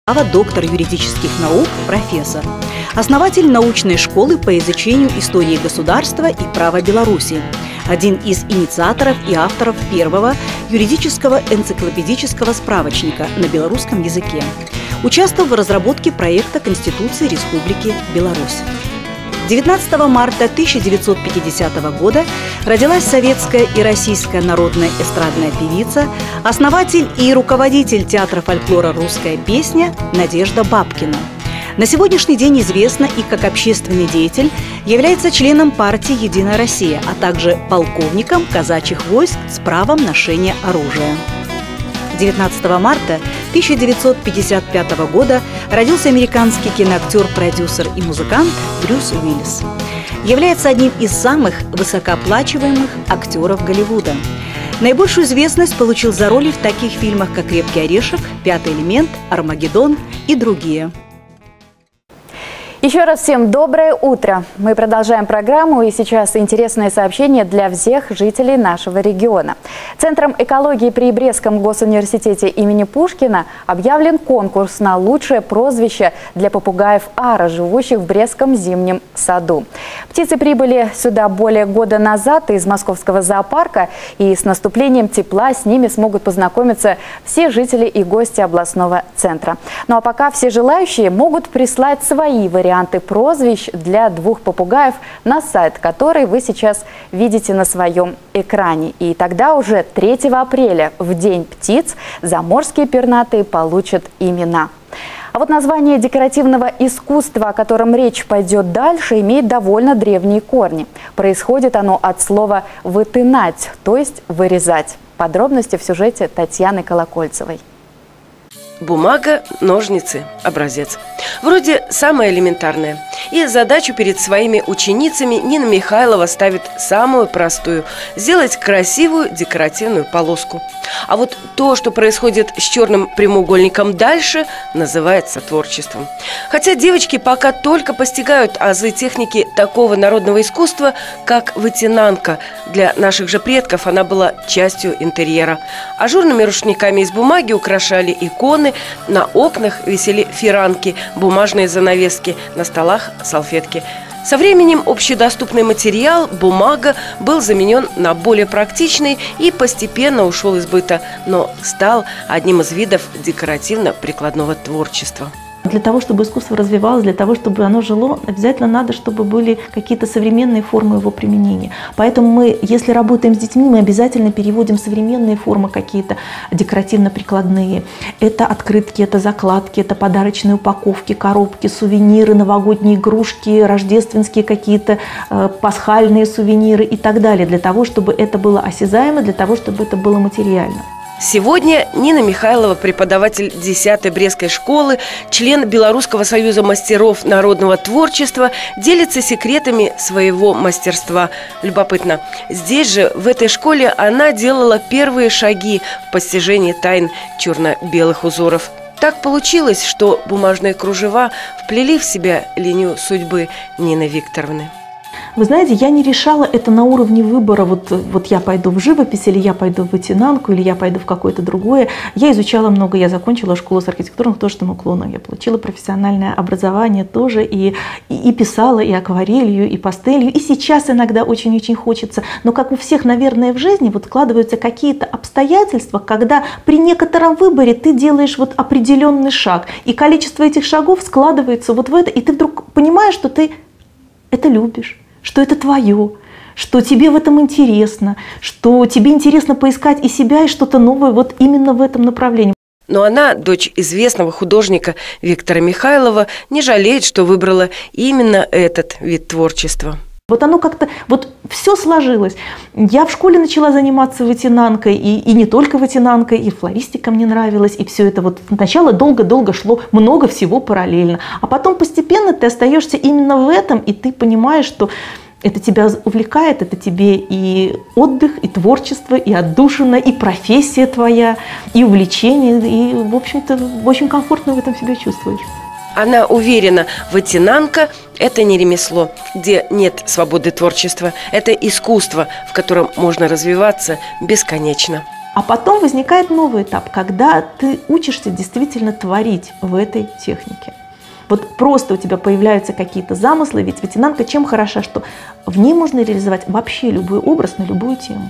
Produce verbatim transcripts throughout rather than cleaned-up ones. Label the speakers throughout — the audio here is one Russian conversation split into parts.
Speaker 1: Доктор юридических наук, профессор. Основатель научной школы по изучению истории государства и права Беларуси. Один из инициаторов и авторов первого юридического энциклопедического справочника на белорусском языке. Участвовал в разработке проекта Конституции Республики Беларусь. девятнадцатого марта тысяча девятьсот пятидесятого года родилась советская и российская народная эстрадная певица, основатель и руководитель театра фольклора «Русская песня» Надежда Бабкина. На сегодняшний день известна и как общественный деятель, является членом партии «Единая Россия», а также полковником казачьих войск с правом ношения оружия. девятнадцатого марта тысяча девятьсот пятьдесят пятого года родился американский киноактер, продюсер и музыкант Брюс Уиллис. Является одним из самых высокооплачиваемых актеров Голливуда. Наибольшую известность получил за роли в таких фильмах, как «Крепкий орешек», «Пятый элемент», «Армагеддон» и другие.
Speaker 2: Еще раз всем доброе утро. Мы продолжаем программу, и сейчас интересное сообщение для всех жителей нашего региона. Центром экологии при Брестском госуниверситете имени Пушкина объявлен конкурс на лучшее прозвище для попугаев ара, живущих в Брестском зимнем саду. Птицы прибыли сюда более года назад из московского зоопарка, и с наступлением тепла с ними смогут познакомиться все жители и гости областного центра. Ну а пока все желающие могут прислать свои варианты варианты прозвищ для двух попугаев на сайт, который вы сейчас видите на своем экране. И тогда уже третьего апреля, в День птиц, заморские пернатые получат имена. А вот название декоративного искусства, о котором речь пойдет дальше, имеет довольно древние корни. Происходит оно от слова «вытынать», то есть «вырезать». Подробности в сюжете Татьяны Колокольцевой.
Speaker 3: Бумага, ножницы, образец. Вроде самое элементарное. И задачу перед своими ученицами Нина Михайлова ставит самую простую – сделать красивую декоративную полоску. А вот то, что происходит с черным прямоугольником дальше, называется творчеством. Хотя девочки пока только постигают азы техники такого народного искусства, как вытянанка. Для наших же предков она была частью интерьера. Ажурными рушниками из бумаги украшали иконы, на окнах висели фиранки, бумажные занавески, на столах салфетки. Со временем общедоступный материал, бумага, был заменен на более практичный и постепенно ушел из быта, но стал одним из видов декоративно-прикладного творчества.
Speaker 4: Для того, чтобы искусство развивалось, для того, чтобы оно жило, обязательно надо, чтобы были какие-то современные формы его применения. Поэтому мы, если работаем с детьми, мы обязательно переводим современные формы какие-то декоративно-прикладные. Это открытки, это закладки, это подарочные упаковки, коробки, сувениры, новогодние игрушки, рождественские какие-то э, пасхальные сувениры и так далее. Для того, чтобы это было осязаемо, для того, чтобы это было материально.
Speaker 3: Сегодня Нина Михайлова, преподаватель десятой Брестской школы, член Белорусского союза мастеров народного творчества, делится секретами своего мастерства. Любопытно, здесь же, в этой школе, она делала первые шаги в постижении тайн черно-белых узоров. Так получилось, что бумажные кружева вплели в себя линию судьбы Нины Викторовны.
Speaker 4: Вы знаете, я не решала это на уровне выбора, вот, вот я пойду в живопись, или я пойду в вытянанку, или я пойду в какое-то другое. Я изучала много, я закончила школу с архитектурным художественным уклоном, я получила профессиональное образование тоже, и, и, и писала, и акварелью, и пастелью, и сейчас иногда очень-очень хочется. Но как у всех, наверное, в жизни, вот складываются какие-то обстоятельства, когда при некотором выборе ты делаешь вот определенный шаг, и количество этих шагов складывается вот в это, и ты вдруг понимаешь, что ты это любишь, что это твое, что тебе в этом интересно, что тебе интересно поискать и себя, и что-то новое вот именно в этом направлении.
Speaker 3: Но она, дочь известного художника Виктора Михайлова, не жалеет, что выбрала именно этот вид творчества.
Speaker 4: Вот оно как-то, вот все сложилось. Я в школе начала заниматься вытянанкой, и, и не только вытянанкой, и флористика мне нравилась, и все это вот сначала долго-долго шло, много всего параллельно. А потом постепенно ты остаешься именно в этом, и ты понимаешь, что это тебя увлекает, это тебе и отдых, и творчество, и отдушина, и профессия твоя, и увлечение, и, в общем-то, очень комфортно в этом себя чувствуешь.
Speaker 3: Она уверена, вытянанка – это не ремесло, где нет свободы творчества. Это искусство, в котором можно развиваться бесконечно.
Speaker 4: А потом возникает новый этап, когда ты учишься действительно творить в этой технике. Вот просто у тебя появляются какие-то замыслы, ведь ветенанка чем хороша, что в ней можно реализовать вообще любой образ на любую тему.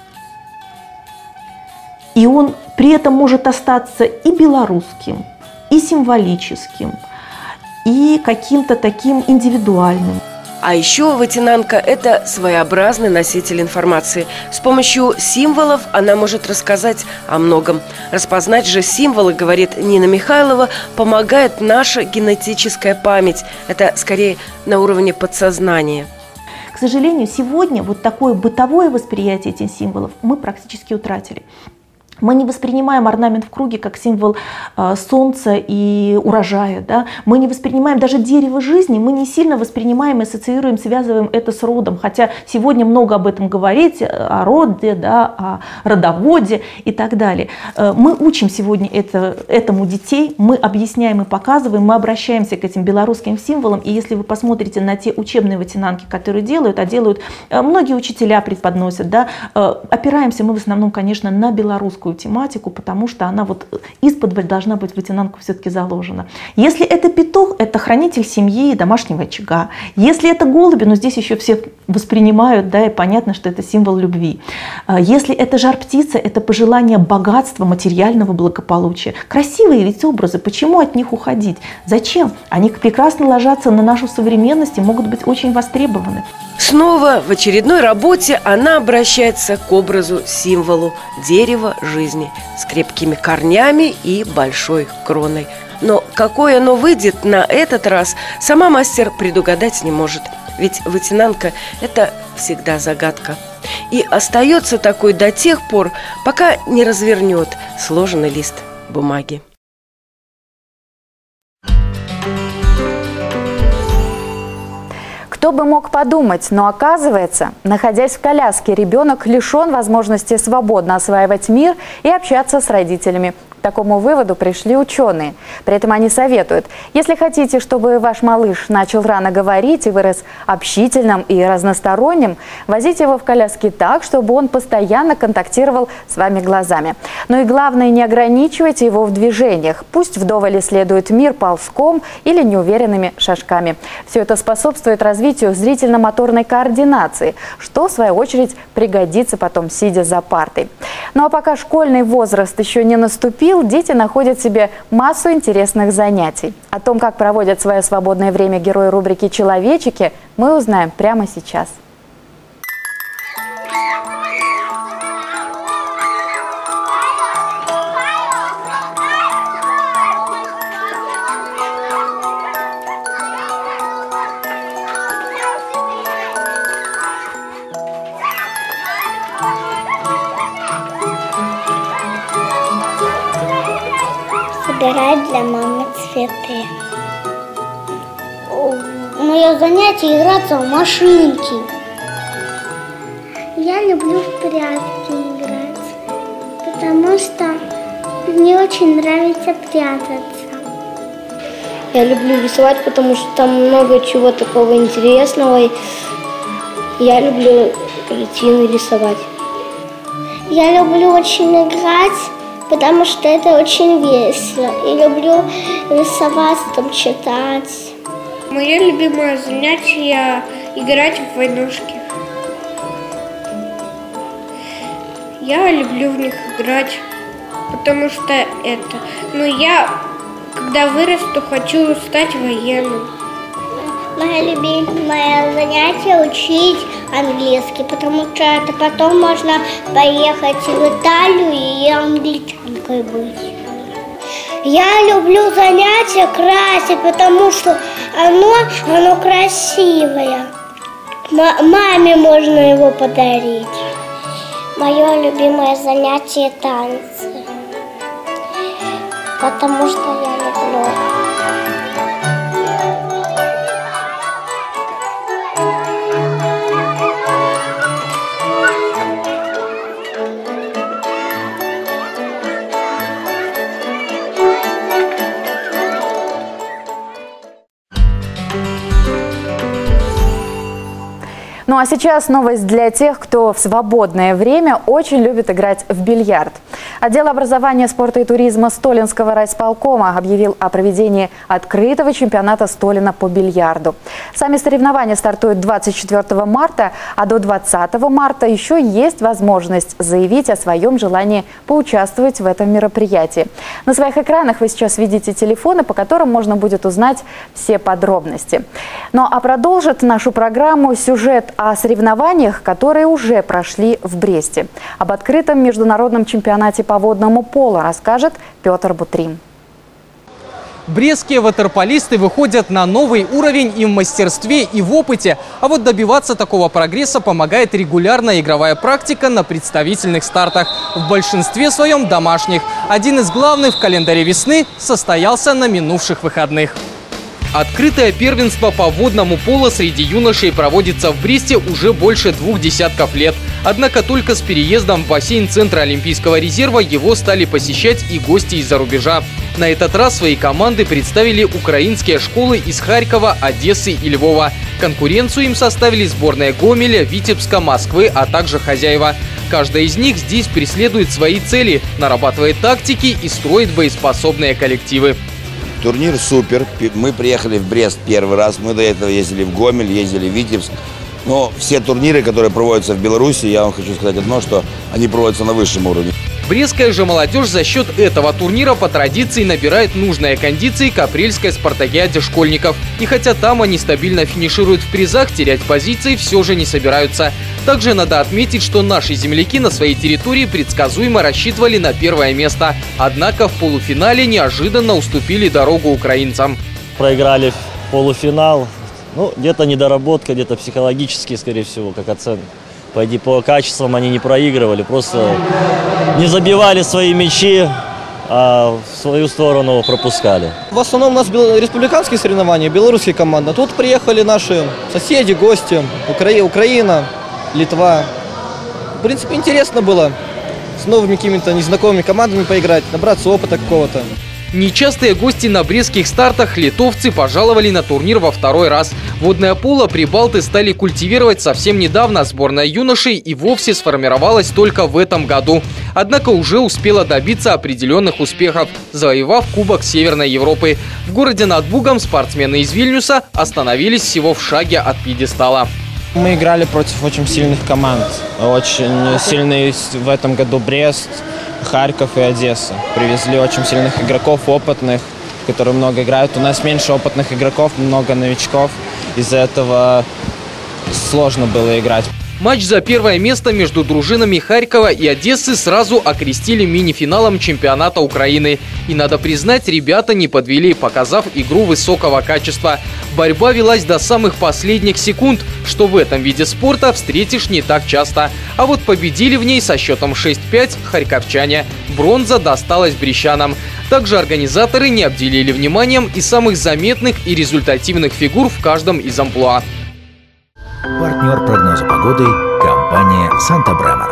Speaker 4: И он при этом может остаться и белорусским, и символическим, и каким-то таким индивидуальным.
Speaker 3: А еще ветенанка – это своеобразный носитель информации. С помощью символов она может рассказать о многом. Распознать же символы, говорит Нина Михайлова, помогает наша генетическая память. Это скорее на уровне подсознания.
Speaker 4: К сожалению, сегодня вот такое бытовое восприятие этих символов мы практически утратили. Мы не воспринимаем орнамент в круге как символ э, солнца и урожая. Да? Мы не воспринимаем даже дерево жизни, мы не сильно воспринимаем, ассоциируем, связываем это с родом. Хотя сегодня много об этом говорить, о роде, да, о родоводе и так далее. Э, мы учим сегодня это, этому детей, мы объясняем и показываем, мы обращаемся к этим белорусским символам. И если вы посмотрите на те учебные ветенанки, которые делают, а делают, э, многие учителя преподносят, да, э, опираемся мы в основном, конечно, на белорусскую тематику, потому что она вот исподволь должна быть в ветенанку все-таки заложена. Если это петух, это хранитель семьи, домашнего очага. Если это голуби, но здесь еще все воспринимают, да, и понятно, что это символ любви. Если это жар-птица, это пожелание богатства, материального благополучия. Красивые ведь образы, почему от них уходить? Зачем? Они прекрасно ложатся на нашу современность и могут быть очень востребованы.
Speaker 3: Снова в очередной работе она обращается к образу, символу дерева жизни с крепкими корнями и большой кроной. Но какое оно выйдет на этот раз, сама мастер предугадать не может. Ведь ветенанка – это всегда загадка. И остается такой до тех пор, пока не развернет сложенный лист бумаги.
Speaker 2: Кто бы мог подумать, но оказывается, находясь в коляске, ребенок лишен возможности свободно осваивать мир и общаться с родителями. К такому выводу пришли ученые. При этом они советуют, если хотите, чтобы ваш малыш начал рано говорить и вырос общительным и разносторонним, возите его в коляске так, чтобы он постоянно контактировал с вами глазами. Но и главное, не ограничивайте его в движениях. Пусть вдоволь исследует мир ползком или неуверенными шажками. Все это способствует развитию зрительно-моторной координации, что, в свою очередь, пригодится потом, сидя за партой. Ну а пока школьный возраст еще не наступил, дети находят себе массу интересных занятий. О том, как проводят свое свободное время герои рубрики «Человечики», мы узнаем прямо сейчас.
Speaker 5: Собирать для мамы цветы. Мое занятие играться в машинки. Я люблю в прятки играть, потому что мне очень нравится прятаться.
Speaker 6: Я люблю рисовать, потому что там много чего такого интересного. Я люблю картины рисовать.
Speaker 5: Я люблю очень играть, потому что это очень весело. И люблю рисовать, там, читать.
Speaker 7: Мое любимое занятие – играть в войнушки. Я люблю в них играть, потому что это... Ну, я, когда вырасту, хочу стать военным.
Speaker 5: Мое любимое занятие – учить английский, потому что это потом можно поехать в Италию и англичанкой быть. Я люблю занятие красить, потому что оно, оно красивое. М- маме можно его подарить. Мое любимое занятие – танцы, потому что я люблю.
Speaker 2: Ну а сейчас новость для тех, кто в свободное время очень любит играть в бильярд. Отдел образования, спорта и туризма Столинского райисполкома объявил о проведении открытого чемпионата Столина по бильярду. Сами соревнования стартуют двадцать четвёртого марта, а до двадцатого марта еще есть возможность заявить о своем желании поучаствовать в этом мероприятии. На своих экранах вы сейчас видите телефоны, по которым можно будет узнать все подробности. Ну а продолжит нашу программу сюжет о соревнованиях, которые уже прошли в Бресте. Об открытом международном чемпионате по водному полу расскажет Петр Бутрин.
Speaker 8: Брестские ватерполисты выходят на новый уровень и в мастерстве, и в опыте. А вот добиваться такого прогресса помогает регулярная игровая практика на представительных стартах. В большинстве своем домашних. Один из главных в календаре весны состоялся на минувших выходных. Открытое первенство по водному полу среди юношей проводится в Бресте уже больше двух десятков лет. Однако только с переездом в бассейн Центра Олимпийского резерва его стали посещать и гости из-за рубежа. На этот раз свои команды представили украинские школы из Харькова, Одессы и Львова. Конкуренцию им составили сборная Гомеля, Витебска, Москвы, а также хозяева. Каждая из них здесь преследует свои цели, нарабатывает тактики и строит боеспособные коллективы.
Speaker 9: Турнир супер. Мы приехали в Брест первый раз. Мы до этого ездили в Гомель, ездили в Витебск. Но все турниры, которые проводятся в Беларуси, я вам хочу сказать одно, что они проводятся на высшем уровне.
Speaker 8: Брестская же молодежь за счет этого турнира по традиции набирает нужные кондиции к апрельской спартакиаде школьников. И хотя там они стабильно финишируют в призах, терять позиции все же не собираются. Также надо отметить, что наши земляки на своей территории предсказуемо рассчитывали на первое место. Однако в полуфинале неожиданно уступили дорогу украинцам.
Speaker 10: Проиграли в полуфинал. Ну, где-то недоработка, где-то психологически, скорее всего, как оценка. Пойди по качествам они не проигрывали, просто не забивали свои мячи, а в свою сторону пропускали.
Speaker 11: В основном у нас республиканские соревнования, белорусские команды. Тут приехали наши соседи, гости, Укра... Украина, Литва. В принципе, интересно было с новыми какими-то незнакомыми командами поиграть, набраться опыта какого-то.
Speaker 8: Нечастые гости на брестских стартах литовцы пожаловали на турнир во второй раз. Водное поло прибалты стали культивировать совсем недавно. Сборная юношей и вовсе сформировалась только в этом году. Однако уже успела добиться определенных успехов, завоевав Кубок Северной Европы. В городе над Бугом спортсмены из Вильнюса остановились всего в шаге от пьедестала.
Speaker 12: Мы играли против очень сильных команд. Очень сильный в этом году Брест, Харьков и Одесса. Привезли очень сильных игроков, опытных, которые много играют. У нас меньше опытных игроков, много новичков. Из-за этого сложно было играть.
Speaker 8: Матч за первое место между дружинами Харькова и Одессы сразу окрестили мини-финалом чемпионата Украины. И надо признать, ребята не подвели, показав игру высокого качества. Борьба велась до самых последних секунд, что в этом виде спорта встретишь не так часто. А вот победили в ней со счетом шесть пять харьковчане. Бронза досталась брестчанам. Также организаторы не обделили вниманием и самых заметных и результативных фигур в каждом из амплуа.
Speaker 13: Партнер прогноза погоды – компания «Санта-Бремер».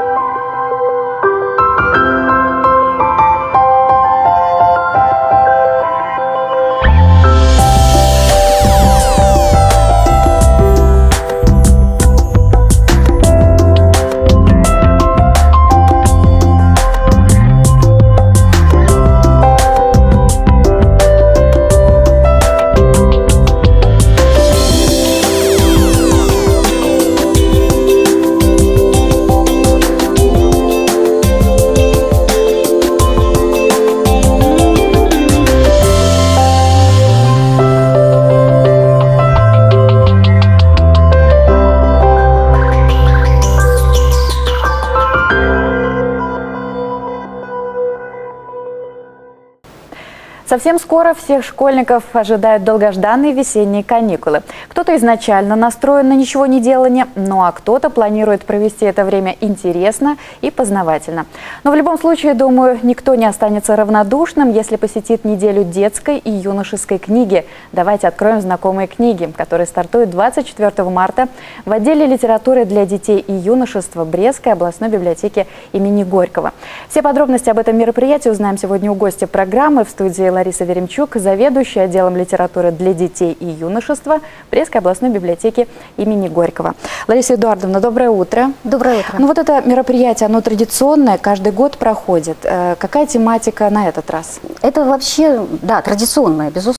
Speaker 2: Совсем скоро всех школьников ожидают долгожданные весенние каникулы. Кто-то изначально настроен на ничего не делание, ну а кто-то планирует провести это время интересно и познавательно. Но в любом случае, думаю, никто не останется равнодушным, если посетит неделю детской и юношеской книги. Давайте откроем знакомые книги, которые стартуют двадцать четвёртого марта в отделе литературы для детей и юношества Брестской областной библиотеки имени Горького. Все подробности об этом мероприятии узнаем сегодня у гостя программы в студии Ларисы Лариса Веремчук, заведующая отделом литературы для детей и юношества Брестской областной библиотеки имени Горького. Лариса Эдуардовна, доброе утро.
Speaker 14: Доброе утро.
Speaker 2: Ну вот это мероприятие, оно традиционное, каждый год проходит. Какая тематика на этот раз?
Speaker 14: Это вообще, да, традиционное, безусловно.